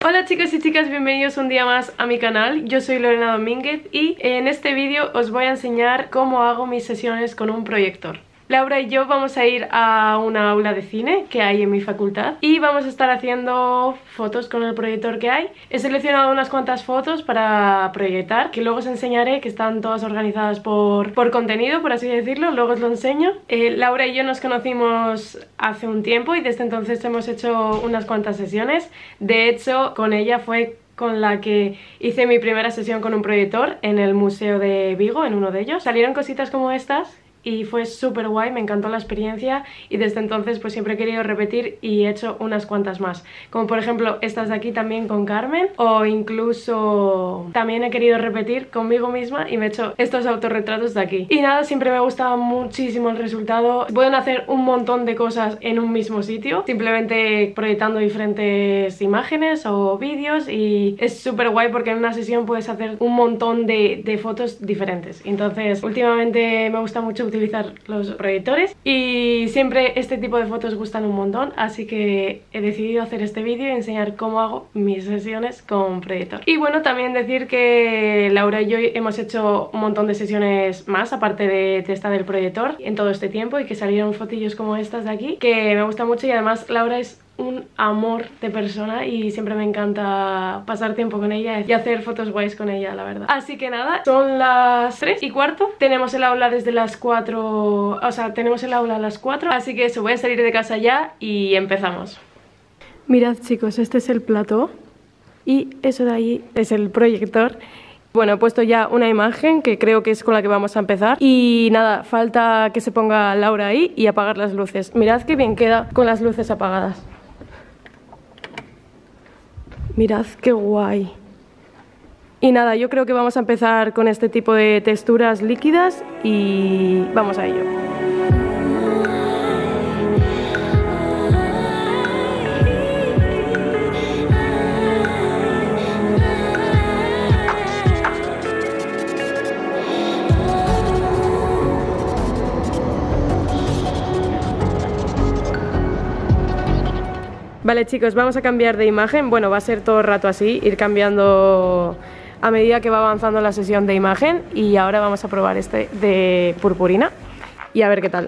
Hola chicos y chicas, bienvenidos un día más a mi canal. Yo soy Lorena Domínguez y en este vídeo os voy a enseñar cómo hago mis sesiones con un proyector. Laura y yo vamos a ir a una aula de cine que hay en mi facultad y vamos a estar haciendo fotos con el proyector que hay. He seleccionado unas cuantas fotos para proyectar, que luego os enseñaré, que están todas organizadas por contenido, por así decirlo, luego os lo enseño. Laura y yo nos conocimos hace un tiempo y desde entonces hemos hecho unas cuantas sesiones. De hecho, con ella fue con la que hice mi primera sesión con un proyector en el Museo de Vigo, en uno de ellos. Salieron cositas como estas y fue súper guay, me encantó la experiencia y desde entonces pues siempre he querido repetir y he hecho unas cuantas más, como por ejemplo estas de aquí también con Carmen, o incluso también he querido repetir conmigo misma y me he hecho estos autorretratos de aquí. Y nada, siempre me ha gustado muchísimo el resultado. Pueden hacer un montón de cosas en un mismo sitio, simplemente proyectando diferentes imágenes o vídeos, y es súper guay porque en una sesión puedes hacer un montón de fotos diferentes. Entonces últimamente me gusta mucho utilizar los proyectores y siempre este tipo de fotos gustan un montón, así que he decidido hacer este vídeo y enseñar cómo hago mis sesiones con proyector. Y bueno, también decir que Laura y yo hemos hecho un montón de sesiones más aparte de esta del proyector en todo este tiempo, y que salieron fotillos como estas de aquí que me gusta mucho, y además Laura es un amor de persona y siempre me encanta pasar tiempo con ella y hacer fotos guays con ella, la verdad. Así que nada, son las 3:15, tenemos el aula desde las 4, o sea, tenemos el aula a las 4, así que eso, voy a salir de casa ya y empezamos. Mirad chicos, este es el plató y eso de ahí es el proyector. Bueno, he puesto ya una imagen que creo que es con la que vamos a empezar. Y nada, falta que se ponga Laura ahí y apagar las luces. Mirad qué bien queda con las luces apagadas. Mirad qué guay. Y nada, yo creo que vamos a empezar con este tipo de texturas líquidas y vamos a ello. Vale chicos, vamos a cambiar de imagen. Bueno, va a ser todo el rato así, ir cambiando a medida que va avanzando la sesión de imagen. Y ahora vamos a probar este de purpurina y a ver qué tal.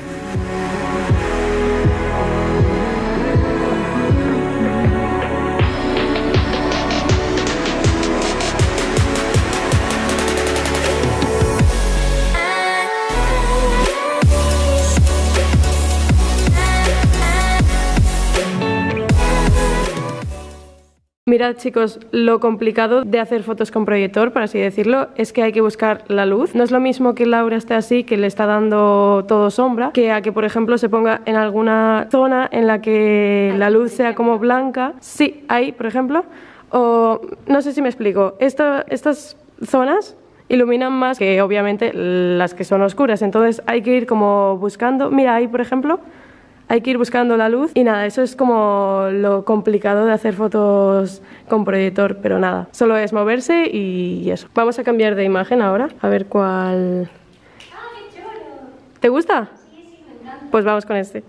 Mirad chicos, lo complicado de hacer fotos con proyector, por así decirlo, es que hay que buscar la luz. No es lo mismo que Laura esté así, que le está dando todo sombra, que a que por ejemplo se ponga en alguna zona en la que la luz sea como blanca. Sí, ahí por ejemplo. O no sé si me explico, estas zonas iluminan más que obviamente las que son oscuras, entonces hay que ir como buscando. Mira, ahí por ejemplo hay que ir buscando la luz y nada, eso es como lo complicado de hacer fotos con proyector, pero nada, solo es moverse y eso. Vamos a cambiar de imagen ahora, a ver cuál... ¡Ah, qué chulo! ¿Te gusta? Sí, sí, me encanta. Pues vamos con este.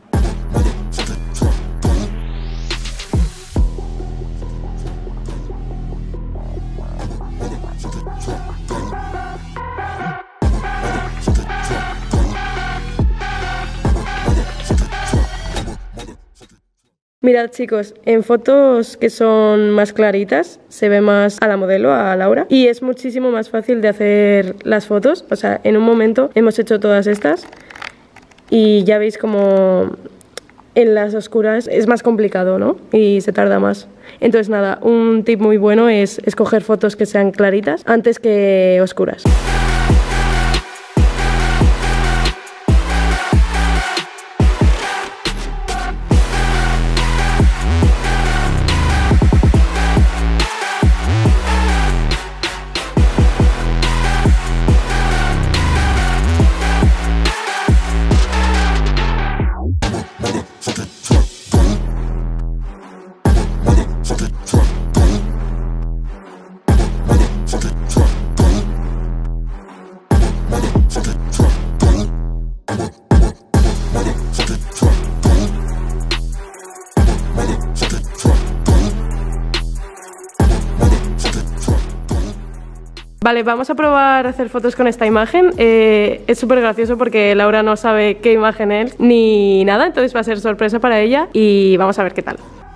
Mirad chicos, en fotos que son más claritas se ve más a la modelo, a Laura, y es muchísimo más fácil de hacer las fotos. O sea, en un momento hemos hecho todas estas y ya veis como en las oscuras es más complicado, ¿no? Y se tarda más. Entonces nada, un tip muy bueno es escoger fotos que sean claritas antes que oscuras. Vale, vamos a probar a hacer fotos con esta imagen. Es súper gracioso porque Laura no sabe qué imagen es ni nada, entonces va a ser sorpresa para ella y vamos a ver qué tal.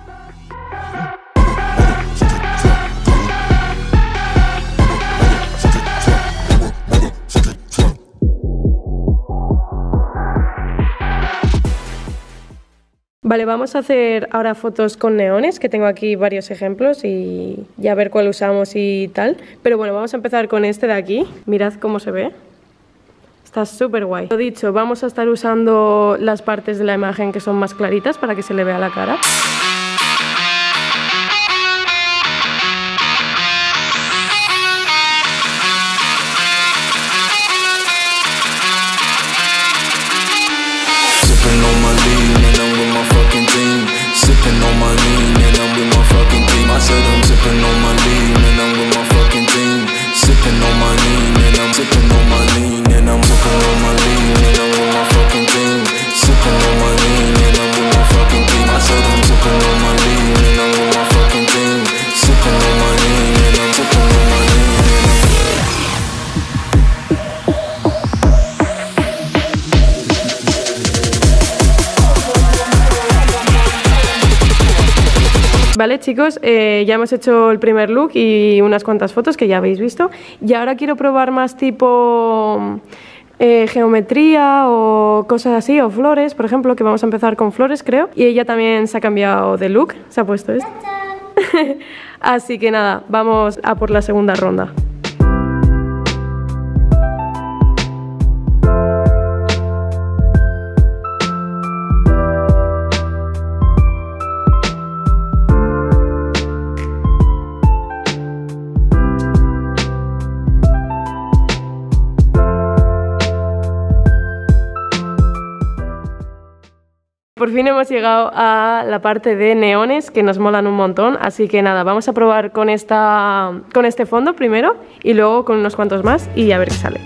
Vale, vamos a hacer ahora fotos con neones, que tengo aquí varios ejemplos y ya ver cuál usamos y tal. Pero bueno, vamos a empezar con este de aquí. Mirad cómo se ve. Está súper guay. Lo dicho, vamos a estar usando las partes de la imagen que son más claritas para que se le vea la cara. Vale chicos, ya hemos hecho el primer look y unas cuantas fotos que ya habéis visto. Y ahora quiero probar más tipo geometría o cosas así, o flores, por ejemplo, que vamos a empezar con flores creo. Y ella también se ha cambiado de look, se ha puesto esto. Así que nada, vamos a por la segunda ronda. Por fin hemos llegado a la parte de neones que nos molan un montón, así que nada, vamos a probar con este fondo primero y luego con unos cuantos más y a ver qué sale.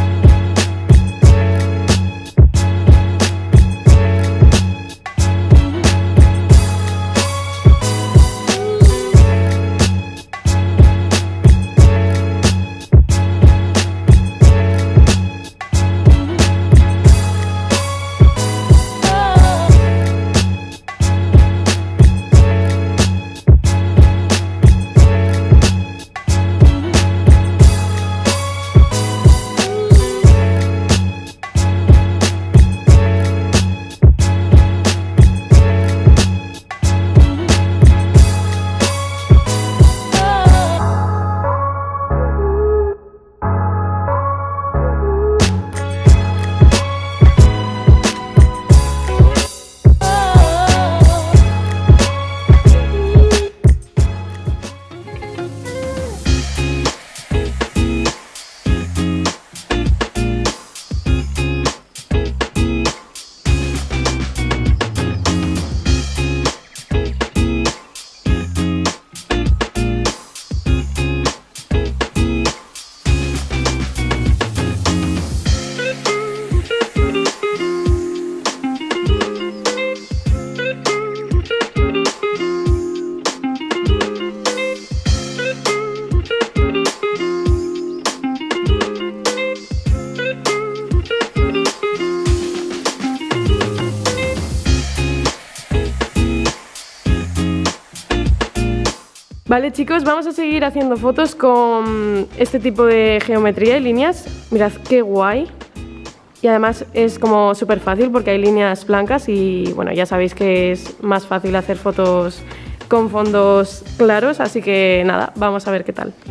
Vale chicos, vamos a seguir haciendo fotos con este tipo de geometría y líneas. Mirad qué guay. Y además es como súper fácil porque hay líneas blancas y bueno, ya sabéis que es más fácil hacer fotos con fondos claros, así que nada, vamos a ver qué tal.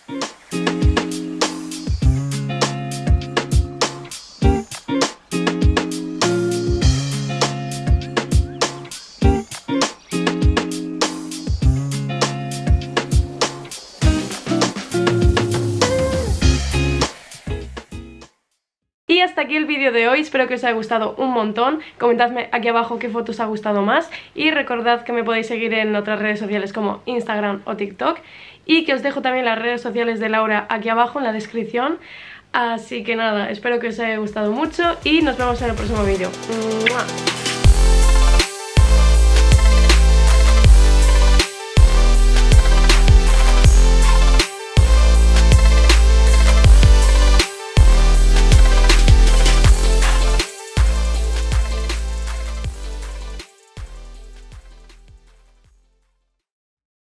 Y hasta aquí el vídeo de hoy, espero que os haya gustado un montón. Comentadme aquí abajo qué fotos os ha gustado más y recordad que me podéis seguir en otras redes sociales como Instagram o TikTok y que os dejo también las redes sociales de Laura aquí abajo en la descripción. Así que nada, espero que os haya gustado mucho y nos vemos en el próximo vídeo. ¡Mua!